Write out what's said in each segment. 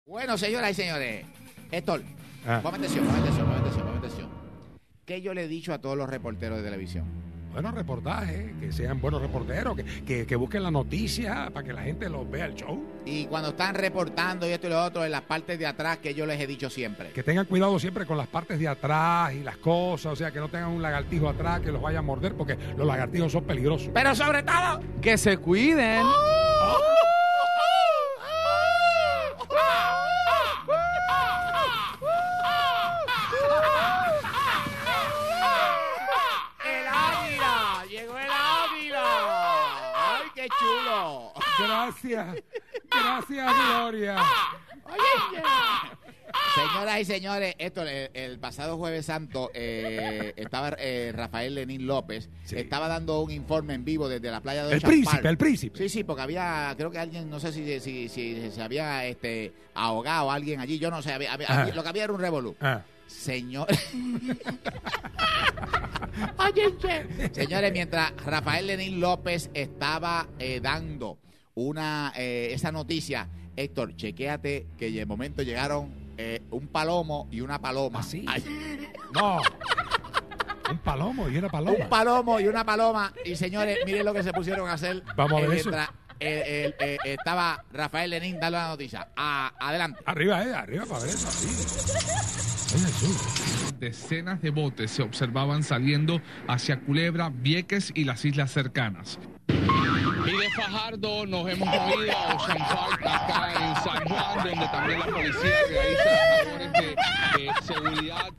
Bueno, señoras y señores, Héctor, ponme atención. ¿Qué yo le he dicho a todos los reporteros de televisión? Buenos reportajes, que sean buenos reporteros, que busquen la noticia para que la gente los vea el show. Y cuando están reportando y esto y lo otro, en las partes de atrás, que yo les he dicho siempre. Que tengan cuidado siempre con las partes de atrás y las cosas, o sea, que no tengan un lagartijo atrás que los vaya a morder, porque los lagartijos son peligrosos. Pero sobre todo, que se cuiden. chulo. Gracias, Gloria. Oye, señoras y señores, esto el pasado Jueves Santo estaba Rafael Lenín López, estaba dando un informe en vivo desde la playa de El príncipe. Sí, porque había, creo que alguien, no sé si se había ahogado alguien allí, yo no sé, lo que había era un revolú. Señor. Señores, mientras Rafael Lenín López estaba dando esa noticia, Héctor, chequéate que de momento llegaron un palomo y una paloma. ¿Sí? No. Un palomo y una paloma. Un palomo y una paloma. Y señores, miren lo que se pusieron a hacer. Vamos a ver eso. Estaba Rafael Lenín dando la noticia. Adelante. Arriba para ver eso. Decenas de botes se observaban saliendo hacia Culebra, Vieques y las islas cercanas. Y de Fajardo nos hemos movido a Ocean Park, acá en San Juan, donde también la policía realiza labores de seguridad.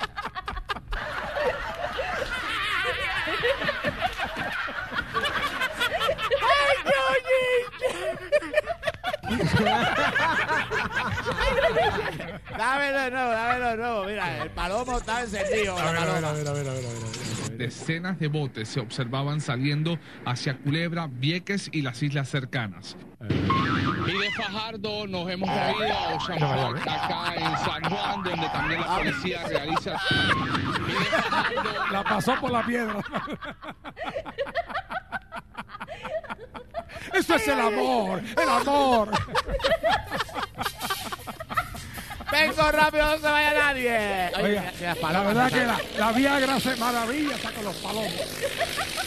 Dámelo de nuevo. Mira, el palomo está encendido. A ver. Decenas de botes se observaban saliendo hacia Culebra, Vieques y las islas cercanas. Y de Fajardo nos hemos movido a Ocean Park, acá en San Juan, donde también la policía realiza... Y de Fajardo... La pasó por la piedra. Eso es el amor. Vengo rápido, no se vaya nadie. Oiga, la verdad que la Viagra se maravilla hasta con los palomos.